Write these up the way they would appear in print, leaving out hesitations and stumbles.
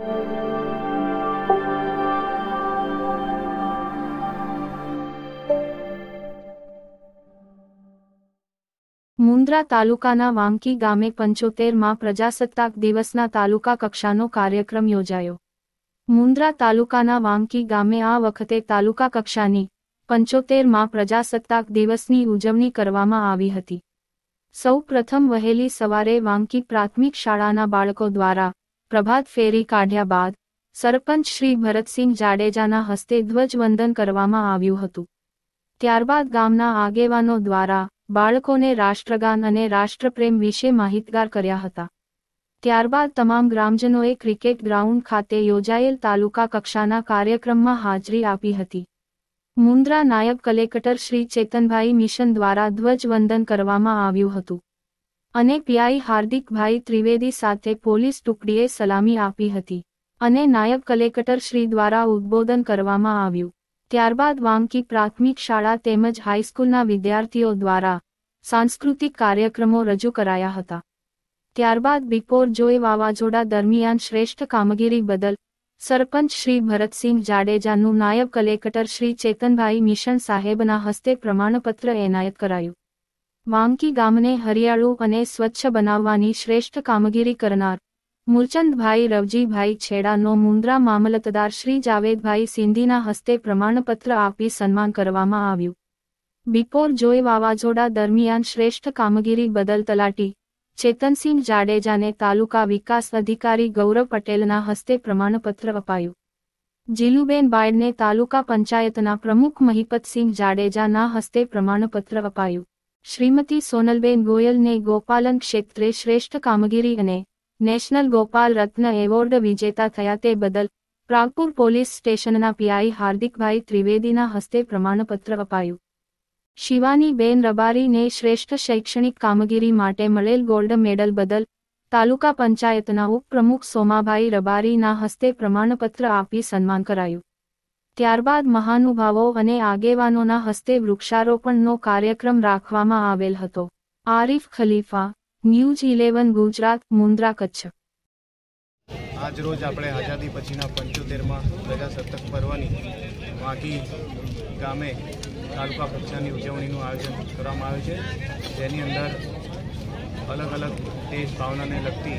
મુન્દ્રા તાલુકાના વાંકી ગામે 75મા પ્રજાસત્તાક દિવસના તાલુકા કક્ષાનો કાર્યક્રમ યોજાયો। મુન્દ્રા તાલુકાના વાંકી ગામે આ વખતે તાલુકા કક્ષાની 75મા પ્રજાસત્તાક દિવસની ઉજવણી કરવામાં આવી હતી। સૌ પ્રથમ વહેલી સવારે વાંકી પ્રાથમિક શાળાના બાળકો દ્વારા પ્રભાત ફેરી કાઢ્યા બાદ સરપંચ શ્રી ભરતસિંહ જાડેજાના હસ્તે ધ્વજવંદન કરવામાં આવ્યું હતું। ત્યારબાદ ગામના આગેવાનો દ્વારા બાળકોને રાષ્ટ્રગાન અને રાષ્ટ્રપ્રેમ વિશે માહિતગાર કર્યા હતા। ત્યારબાદ તમામ ગ્રામજનોએ ક્રિકેટ ગ્રાઉન્ડ ખાતે યોજાયેલ તાલુકા કક્ષાના કાર્યક્રમમાં હાજરી આપી હતી। મુન્દ્રા નાયબ કલેક્ટર શ્રી ચેતનભાઈ મિશન દ્વારા ધ્વજવંદન કરવામાં આવ્યું હતું અને પીઆઈ હાર્દિકભાઈ ત્રિવેદી સાથે પોલીસ ટુકડીએ સલામી આપી હતી અને નાયબ કલેક્ટર શ્રી દ્વારા ઉદ્બોધન કરવામાં આવ્યું। ત્યારબાદ વાંકી પ્રાથમિક શાળા તેમજ હાઈસ્કૂલના વિદ્યાર્થીઓ દ્વારા સાંસ્કૃતિક કાર્યક્રમો રજૂ કરાયા હતા। ત્યારબાદ બિપોરજોય વાવાઝોડા દરમિયાન શ્રેષ્ઠ કામગીરી બદલ સરપંચ શ્રી ભરતસિંહ જાડેજાનું નાયબ કલેક્ટર શ્રી ચેતનભાઈ મિશન સાહેબના હસ્તે પ્રમાણપત્ર એનાયત કરાયું। વાંકી ગામને હરિયાળું અને સ્વચ્છ બનાવવાની શ્રેષ્ઠ કામગીરી કરનાર મૂલચંદભાઈ રવજીભાઈ છેડાનો મુન્દ્રા મામલતદાર શ્રી જાવેદભાઈ સિંધીના હસ્તે પ્રમાણપત્ર આપી સન્માન કરવામાં આવ્યું। બિપોરજોય વાવાઝોડા દરમિયાન શ્રેષ્ઠ કામગીરી બદલ તલાટી ચેતનસિંહ જાડેજાને તાલુકા વિકાસ અધિકારી ગૌરવ પટેલના હસ્તે પ્રમાણપત્ર અપાયું। જીલુબેન બાયડને તાલુકા પંચાયતના પ્રમુખ મહિપતસિંહ જાડેજાના હસ્તે પ્રમાણપત્ર અપાયું। શ્રીમતી સોનલબેન ગોયલને ગોપાલન ક્ષેત્રે શ્રેષ્ઠ કામગીરી અને નેશનલ ગોપાલ રત્ન એવોર્ડ વિજેતા થયા તે બદલ પ્રાગપુર પોલીસ સ્ટેશનના પીઆઈ હાર્દિકભાઈ ત્રિવેદીના હસ્તે પ્રમાણપત્ર અપાયું। શિવાનીબેન રબારીને શ્રેષ્ઠ શૈક્ષણિક કામગીરી માટે મળેલ ગોલ્ડ મેડલ બદલ તાલુકા પંચાયતના ઉપપ્રમુખ સોમાભાઈ રબારીના હસ્તે પ્રમાણપત્ર આપી સન્માન કરાયું। ત્યારબાદ મહાનુભાવો અને આગેવાનોના હસ્તે વૃક્ષારોપણનો કાર્યક્રમ રાખવામાં આવેલ હતો। આરિફ ખલીફા, ન્યૂઝ 11 ગુજરાત, મુન્દ્રા, કચ્છ। આજ રોજ આપણે આઝાદી પછીના 75મા પ્રજાસત્તાક પર્વની વાંકી ગામે તાલુકા કક્ષાની ઉજવણીનું આયોજન કરવામાં આવ્યું છે, જેની અંદર અલગ અલગ દેશ ભાવનાને લગતી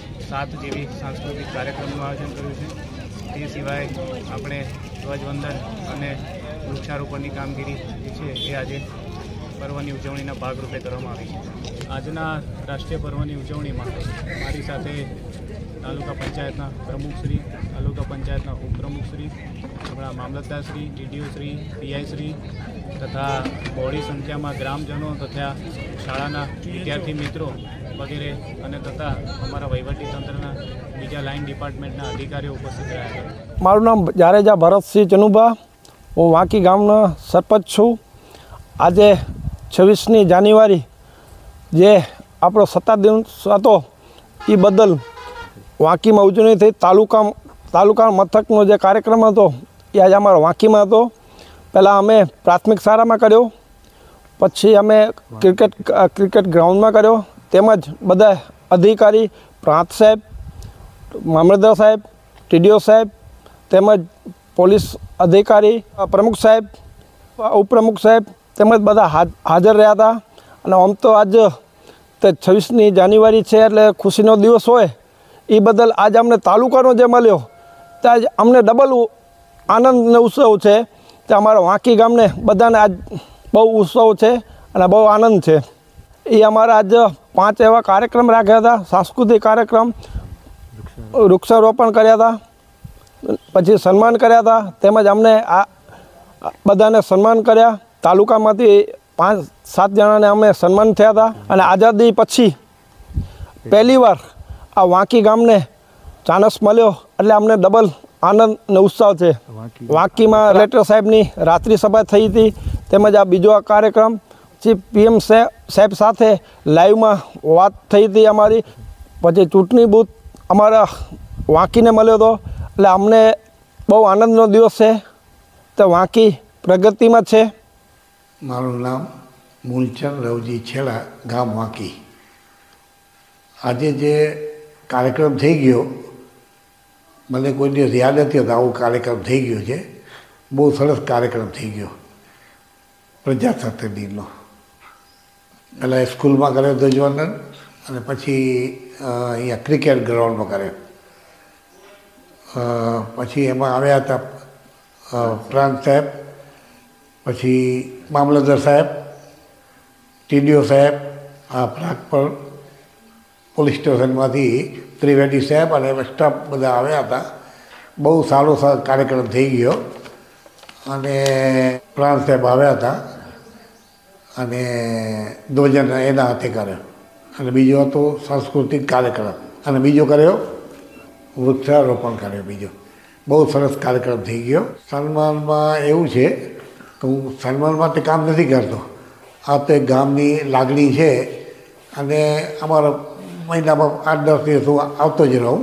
7 જેવી સાંસ્કૃતિક કાર્યક્રમનું આયોજન કર્યું છે। તે સિવાય આપણે ધ્વજવંદન અને વૃક્ષારોપણની કામગીરી જે છે એ આજે પર્વની ઉજવણીના ભાગરૂપે કરવામાં આવી છે। આજના રાષ્ટ્રીય પર્વની ઉજવણીમાં મારી સાથે તાલુકા પંચાયતના પ્રમુખશ્રી, તાલુકા પંચાયતના ઉપપ્રમુખશ્રી, આપણા મામલતદારશ્રી, ડીડીઓશ્રી, પીઆઈશ્રી તથા બહોળી સંખ્યામાં ગ્રામજનો તથા શાળાના વિદ્યાર્થી મિત્રો વગેરે અને તથા અમારા વહીવટીતંત્રના બીજા લાઇન ડિપાર્ટમેન્ટના અધિકારીઓ ઉપસ્થિત રહ્યા હતા। મારું નામ જાડેજા ભરતસિંહ ચનુભા, હું વાંકી ગામનો સરપંચ છું। આજે 26મી જાન્યુઆરી જે આપણો સત્તા દિવસ હતો એ બદલ વાંકીમાં ઉજવણી થઈ। તાલુકા મથકનો જે કાર્યક્રમ હતો એ આજે અમારો વાંકીમાં હતો। પહેલાં અમે પ્રાથમિક શાળામાં કર્યો, પછી અમે ક્રિકેટ ગ્રાઉન્ડમાં કર્યો, તેમજ બધા અધિકારી, પ્રાંત સાહેબ, મામલતદાર સાહેબ, ટીડીઓ સાહેબ, તેમજ પોલીસ અધિકારી, પ્રમુખ સાહેબ, ઉપપ્રમુખ સાહેબ તેમજ બધા હાજર રહ્યા હતા। અને આમ તો આજ 26મી જાન્યુઆરી છે એટલે ખુશીનો દિવસ હોય એ બદલ આજે અમને તાલુકાનો જે મળ્યો તે આજ અમને ડબલ આનંદ અને ઉત્સવ છે તે અમારા વાંકી ગામને બધાને આજ બહુ ઉત્સવ છે અને બહુ આનંદ છે। એ અમારા આજ 5 એવા કાર્યક્રમ રાખ્યા હતા, સાંસ્કૃતિક કાર્યક્રમ, વૃક્ષારોપણ કર્યા હતા, પછી સન્માન કર્યા હતા, તેમજ અમને આ બધાને સન્માન કર્યા। તાલુકામાંથી 5-7 જણાને અમે સન્માન થયા હતા અને આઝાદી પછી પહેલીવાર આ વાંકી ગામને ચાનસ મળ્યો એટલે અમને ડબલ આનંદ અને ઉત્સાહ છે। વાંકીમાં કલેક્ટર સાહેબની રાત્રિ સભા થઈ હતી, તેમજ આ બીજો આ કાર્યક્રમ પછી પીએમ સાહેબ સાથે લાઈવમાં વાત થઈ હતી અમારી। પછી ચૂંટણી બૂથ અમારા વાંકીને મળ્યો હતો એટલે અમને બહુ આનંદનો દિવસ છે। તો વાંકી પ્રગતિમાં છે। મારું નામ મૂલચંદ રવજી છેડા, ગામ વાંકી। આજે જે કાર્યક્રમ થઈ ગયો મને કોઈ દિવસ યાદ નથી હોતો આવો કાર્યક્રમ થઈ ગયો છે. બહુ સરસ કાર્યક્રમ થઈ ગયો પ્રજાસત્તાક દિનનો. પહેલાં સ્કૂલમાં કર્યો ધ્વજવંદન અને પછી અહીંયા ક્રિકેટ ગ્રાઉન્ડમાં કર્યો. પછી એમાં આવ્યા હતા પ્રાંત સાહેબ, પછી મામલતદાર સાહેબ, ટીડીઓ સાહેબ, આ પ્રાગપર પોલીસ સ્ટેશનમાંથી ત્રિવેદી સાહેબ અને સ્ટાફ બધા આવ્યા હતા. બહુ સારો કાર્યક્રમ થઈ ગયો અને પ્રાંત સાહેબ આવ્યા હતા અને ધ્વજન એના હાથે કર્યો. અને બીજો હતો સાંસ્કૃતિક કાર્યક્રમ અને બીજો કર્યો વૃક્ષારોપણ કર્યો. બીજો બહુ સરસ કાર્યક્રમ થઈ ગયો. સન્માનમાં એવું છે કે હું સન્માન માટે કામ નથી કરતો. આ તો એક ગામની લાગણી છે અને અમારા મહિનામાં 8-10 દિવસ હું આવતો જ રહું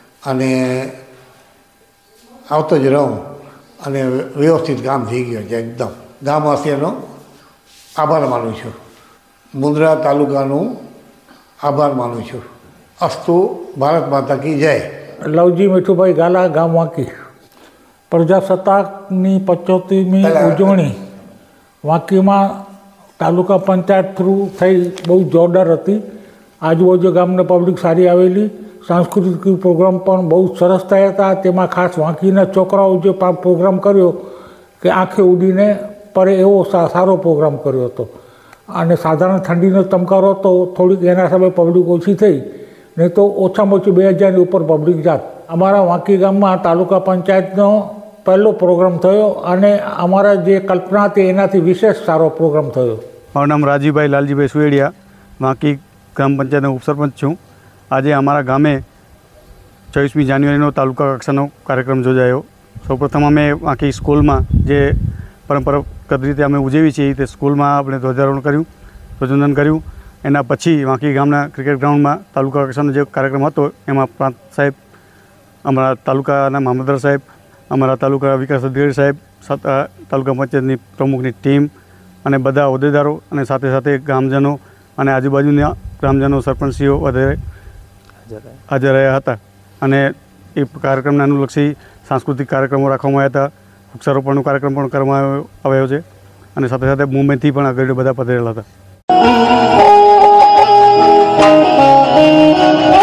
અને વ્યવસ્થિત કામ થઈ ગયો છે એકદમ. ગામવાસીઓનો આભાર માનું છું. મુંદ્રા તાલુકાનું આભાર માનું છું. અસ્તુ ભારત માતા કી જય. લવજી મીઠુભાઈ ગાલા, ગામ વાંકી. પ્રજાસત્તાકની 75મી ઉજવણી વાંકીમાં તાલુકા પંચાયત થ્રુ થઈ બહુ જોરદાર હતી. આજુબાજુ ગામની પબ્લિક સારી આવેલી. સાંસ્કૃતિક પ્રોગ્રામ પણ બહુ સરસ થયા હતા. તેમાં ખાસ વાંકીના છોકરાઓ જે પ્રોગ્રામ કર્યો કે આંખે ઉડીને પડે એવો સારો પ્રોગ્રામ કર્યો હતો. અને સાધારણ ઠંડીનો ચમકારો હતો, થોડીક એના સામે પબ્લિક ઓછી થઈ, નહીં તો ઓછામાં ઓછી 2000ની ઉપર પબ્લિક જાત. અમારા વાંકી ગામમાં તાલુકા પંચાયતનો પહેલો પ્રોગ્રામ થયો અને અમારા જે કલ્પના હતી એનાથી વિશેષ સારો પ્રોગ્રામ થયો. મારું નામ રાજીભાઈ લાલજીભાઈ સુએડિયા, વાંકી ગ્રામ પંચાયતનો ઉપસરપંચ છું. આજે અમારા ગામે 24મી જાન્યુઆરીનો તાલુકા કક્ષાનો કાર્યક્રમ યોજાયો. સૌપ્રથમ અમે વાંકી સ્કૂલમાં જે પરંપરાગત રીતે અમે ઉજવી છીએ તે સ્કૂલમાં આપણે ધ્વજારોહણ કર્યું, ધ્વજવંદન કર્યું. એના પછી વાંકી ગામના ક્રિકેટ ગ્રાઉન્ડમાં તાલુકા કક્ષાનો જે કાર્યક્રમ હતો એમાં પ્રાંત સાહેબ, અમારા તાલુકાના મામલતદાર સાહેબ, અમારા તાલુકા વિકાસ અધિકારી સાહેબ, તાલુકા પંચાયતની પ્રમુખની ટીમ અને બધા હોદ્દેદારો અને સાથે સાથે ગામજનો અને આજુબાજુના ગ્રામજનો, સરપંચીઓ વધારે હાજર રહ્યા હતા. અને એ કાર્યક્રમને અનુલક્ષી સાંસ્કૃતિક કાર્યક્રમો રાખવામાં આવ્યા હતા. વૃક્ષારોપણનો કાર્યક્રમ પણ કરવામાં આવ્યો છે અને સાથે સાથે મુંબઈથી પણ આગળ બધા પધારેલા હતા.